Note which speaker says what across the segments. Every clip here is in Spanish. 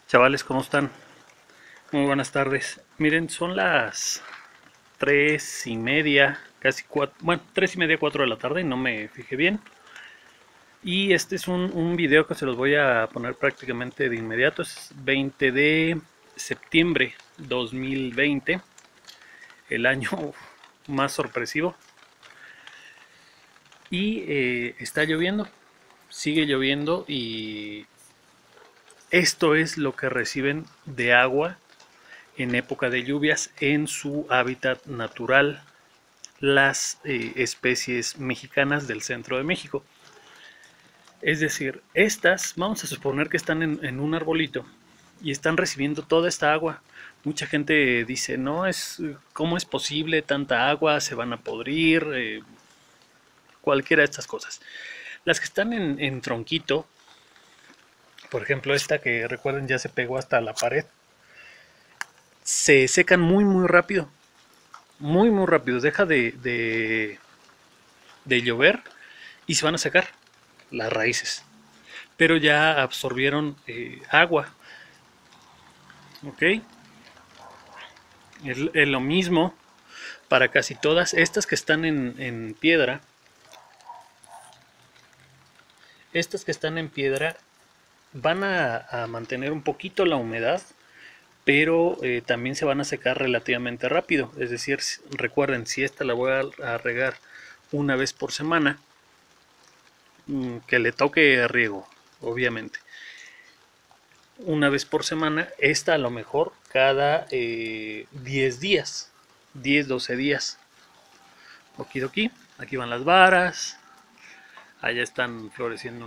Speaker 1: Chavales, ¿cómo están? Muy buenas tardes. Miren, son las 3:30, casi 4, bueno, 3:30, 4 de la tarde, no me fijé bien. Y este es un video que se los voy a poner prácticamente de inmediato. Es 20 de septiembre 2020, el año más sorpresivo. Y está lloviendo, sigue lloviendo y esto es lo que reciben de agua en época de lluvias en su hábitat natural las especies mexicanas del centro de México. Es decir, estas, vamos a suponer que están en un arbolito y están recibiendo toda esta agua. Mucha gente dice, no, ¿cómo es posible tanta agua? Se van a podrir, cualquiera de estas cosas. Las que están en tronquito, por ejemplo esta que recuerden ya se pegó hasta la pared, se secan muy rápido, muy rápido. Deja de llover y se van a secar las raíces. Pero ya absorbieron agua. ¿Ok? Es lo mismo para casi todas estas que están en piedra. Estas que están en piedra van a mantener un poquito la humedad, pero también se van a secar relativamente rápido. Es decir, recuerden, si esta la voy a regar una vez por semana, que le toque riego, obviamente. Una vez por semana, esta a lo mejor cada 10 días, 10, 12 días. Okidoki, aquí van las varas, allá están floreciendo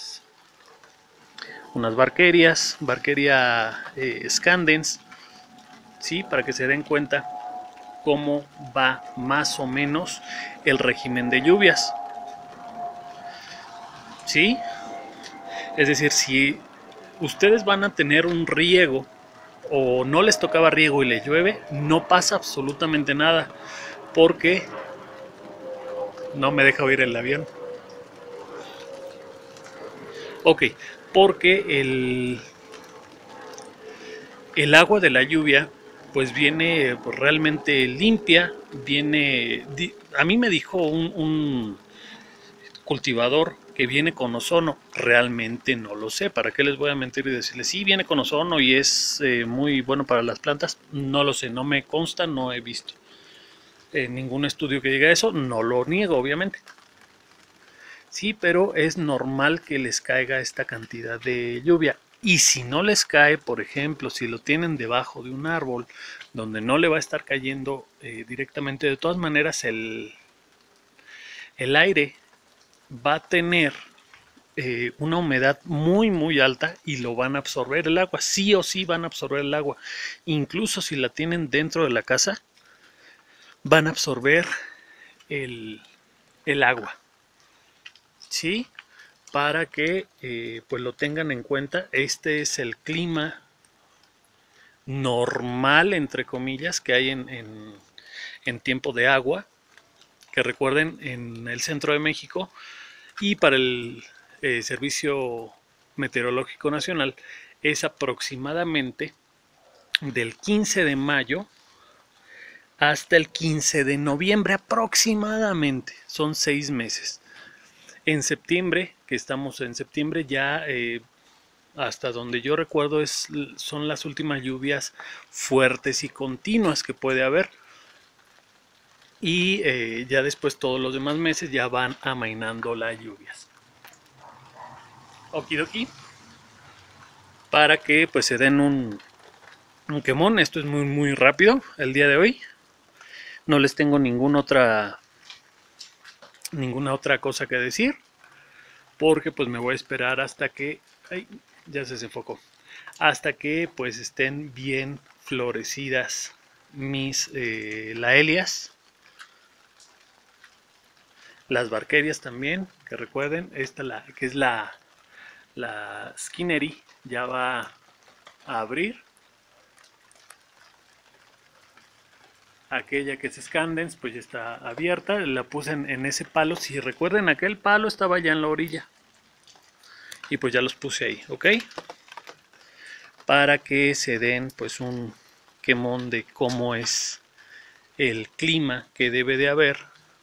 Speaker 1: unas barqueria scandens, ¿sí? Para que se den cuenta cómo va más o menos el régimen de lluvias, ¿sí? Es decir, si ustedes van a tener un riego o no les tocaba riego y les llueve, no pasa absolutamente nada, porque no me deja oír el avión. Ok, porque el agua de la lluvia pues viene pues, realmente limpia, viene, a mí me dijo un cultivador que viene con ozono, realmente no lo sé, ¿para qué les voy a mentir y decirles sí viene con ozono y es muy bueno para las plantas? No lo sé, no me consta, no he visto ningún estudio que diga eso, no lo niego obviamente. Sí, pero es normal que les caiga esta cantidad de lluvia. Y si no les cae, por ejemplo, si lo tienen debajo de un árbol donde no le va a estar cayendo directamente, de todas maneras el aire va a tener una humedad muy alta y lo van a absorber el agua. Sí o sí van a absorber el agua. Incluso si la tienen dentro de la casa, van a absorber el, el agua. ¿Sí? Para que pues lo tengan en cuenta. Este es el clima normal, entre comillas, que hay en tiempo de agua, que recuerden en el centro de México y para el Servicio Meteorológico Nacional es aproximadamente del 15 de mayo hasta el 15 de noviembre aproximadamente, son 6 meses. En septiembre, que estamos en septiembre, ya hasta donde yo recuerdo son las últimas lluvias fuertes y continuas que puede haber. Y ya después todos los demás meses ya van amainando las lluvias. Okidoki. Para que pues se den un quemón. Esto es muy rápido el día de hoy. No les tengo ninguna otra cosa que decir. Porque pues me voy a esperar hasta que... Ay, ya se desenfocó. Hasta que pues estén bien florecidas mis laelias, las barquerias también, que recuerden, esta que es la Skinnery ya va a abrir. Aquella que es Scandens pues ya está abierta, la puse en ese palo, si recuerden aquel palo estaba ya en la orilla y pues ya los puse ahí, ok. para que se den pues un quemón de cómo es el clima que debe de haber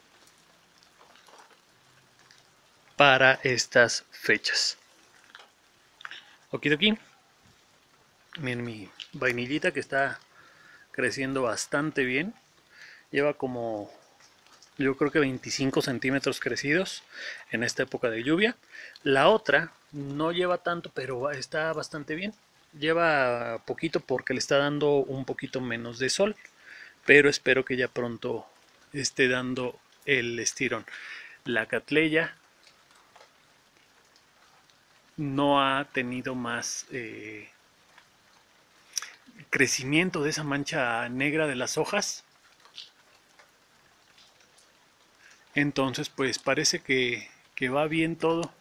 Speaker 1: para estas fechas. Okidoki. Miren mi vainillita que está creciendo bastante bien. Lleva como, yo creo que 25 centímetros crecidos en esta época de lluvia. La otra no lleva tanto, pero está bastante bien. Lleva poquito porque le está dando un poquito menos de sol, pero espero que ya pronto esté dando el estirón. La catleya no ha tenido más crecimiento de esa mancha negra de las hojas. Entonces pues parece que va bien todo.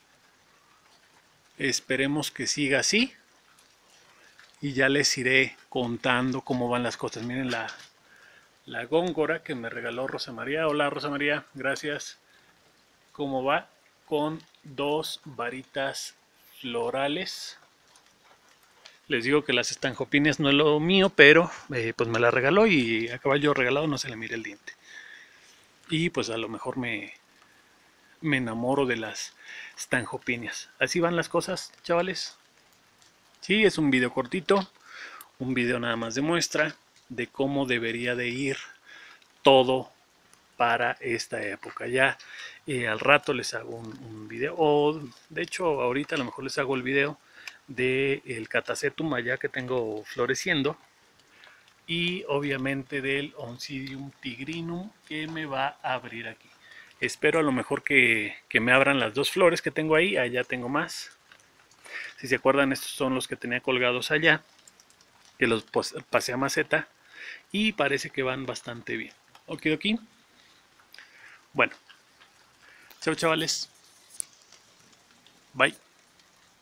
Speaker 1: Esperemos que siga así. Y ya les iré contando cómo van las cosas. Miren la góngora que me regaló Rosa María. Hola Rosa María, gracias. ¿Cómo va? Con 2 varitas florales. Les digo que las estanjopinias no es lo mío, pero pues me la regaló y a caballo regalado no se le mira el diente. Y pues a lo mejor me enamoro de las estanjopinias. Así van las cosas, chavales. Sí, es un video cortito, un video nada más de muestra de cómo debería de ir todo para esta época. Ya al rato les hago un video, o de hecho ahorita a lo mejor les hago el video del Catasetum allá que tengo floreciendo, y obviamente del Oncidium tigrinum que me va a abrir aquí. Espero a lo mejor que me abran las 2 flores que tengo ahí. Allá tengo más. Si se acuerdan, estos son los que tenía colgados allá, que los pasé a maceta y parece que van bastante bien. Okidoki. Bueno, chao chavales. Bye.